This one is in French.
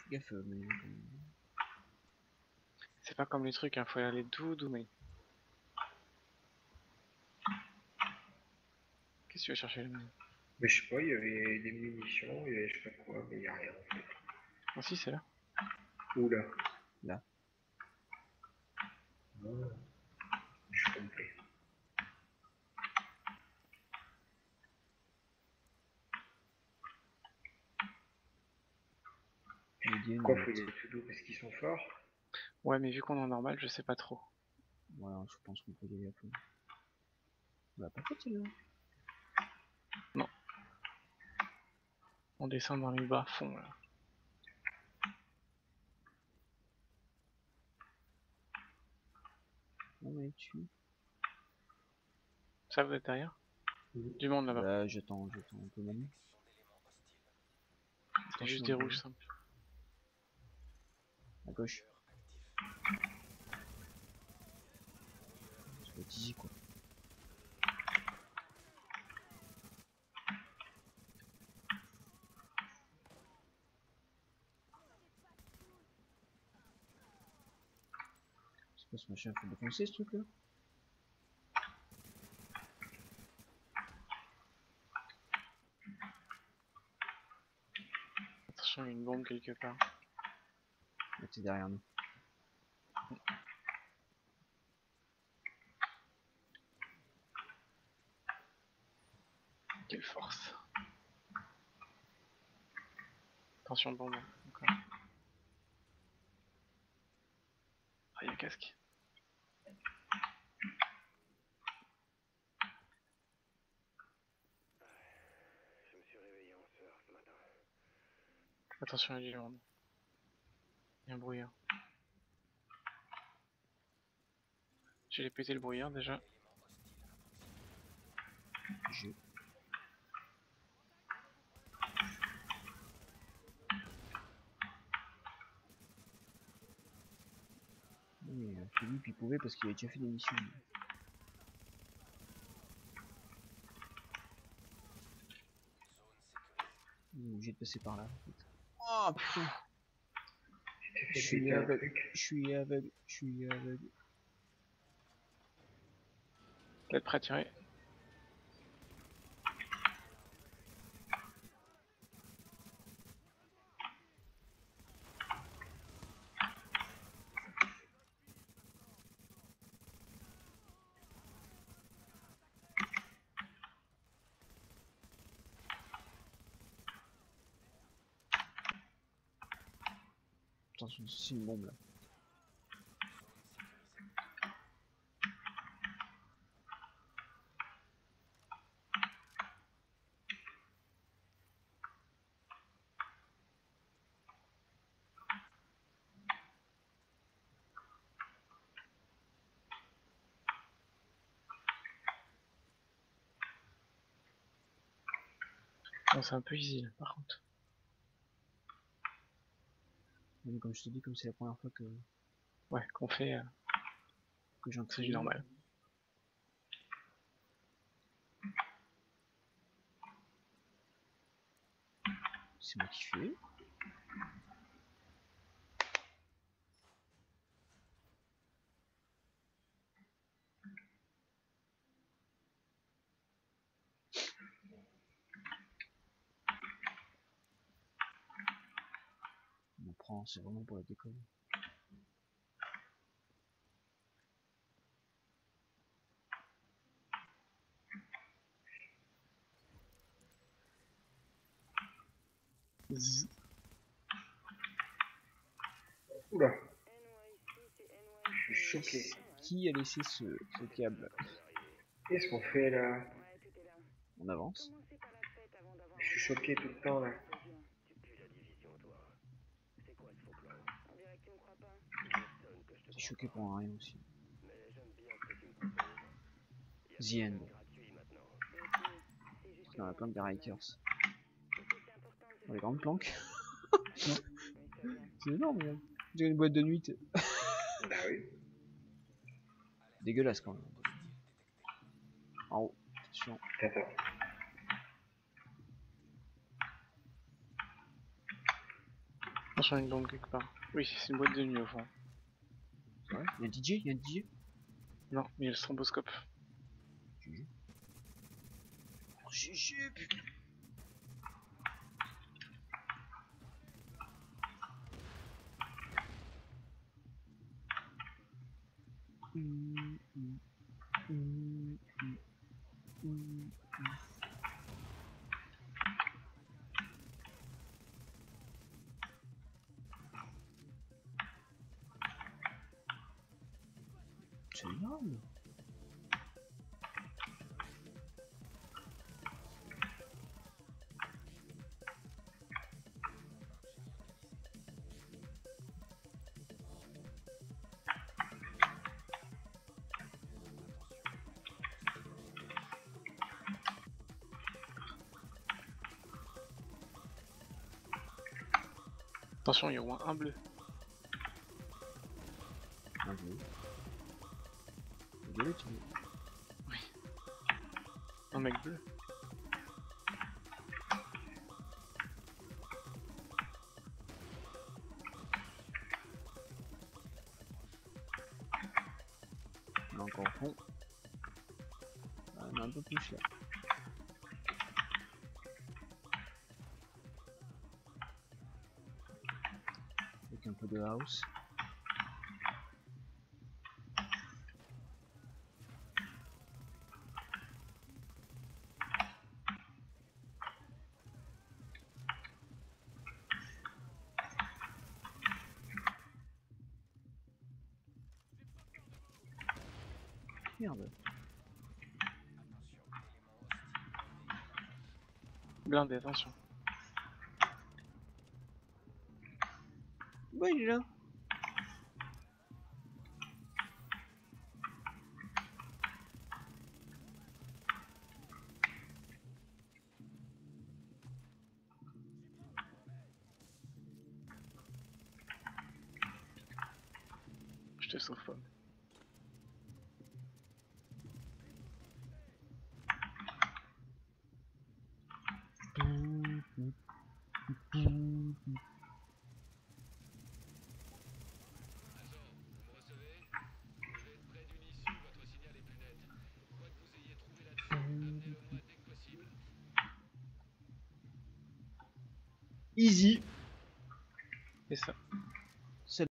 gaffe, mais... C'est pas comme les trucs, hein, faut y aller doux, mais... Qu'est-ce que tu vas chercher là? Mais je sais pas, il y avait des munitions, il y avait je sais pas quoi, mais il y a rien en fait. Ah si, c'est là. Oula. Là. Ah, je suis complet. Pourquoi faut y aller tout doux? Parce qu'ils sont forts? Ouais, mais vu qu'on est en normal, je sais pas trop. Voilà, je pense qu'on peut y aller à fond. Bah, pas fait là. Non. On descend dans les bas-fonds, là. Non, mais tu... Ça, vous êtes derrière? Du monde là-bas. Bah, j'attends un peu Manu. C'est juste des rouges simples. À gauche. C'est pas easy quoi. C'est pas ce machin, faut défoncer ce truc là. Attention, il y a une bombe quelque part. Là, t'es derrière nous. Quelle force. Attention, bombe. Encore. Ah, il y a un casque. Je me suis réveillé en sueur ce matin. Attention, il y a du monde. Il y a un brouillard. J'ai pété le brouillard déjà. J'ai... Oui, Philippe il pouvait parce qu'il avait déjà fait des missions. Il est obligé de passer par là en fait. Oh putain. Je suis aveugle, je suis aveugle, je suis aveugle. Peut-être prêt à tirer. Attention, c'est une bombe là. Bon, c'est un peu easy là, par contre. Mais comme je te dis, comme c'est la première fois Ouais, qu'on fait. que j'en C'est du normal. C'est moi qui fais. On prend, c'est vraiment pour la déconne. Oula. Je suis choqué. Qui a laissé ce câble? Qu'est-ce qu'on fait là? On avance. Je suis choqué tout le temps là. T'es choqué pour un rien aussi. The End. Dans la planque des Rikers. Dans les grandes planques. C'est énorme, là. J'ai une boîte de nuit. Bah oui. Dégueulasse quand même. En haut. Attention. Attends. Attention, une bombe quelque part. Oui, c'est une boîte de nuit au fond. Ouais, y'a un DJ, y'a un DJ. Non, mais il y a le stromboscope. GG. Oh, GG, putain. C'est énorme. Attention, il y a au moins un bleu. Un bleu. Désolé, tu veux. Un mec bleu. On est encore au fond. Ah, on est un peu plus là. Avec un peu de house. Merde. Blindé, attention. Ouais, il est là. Je te sauve pas. Easy. C'est ça.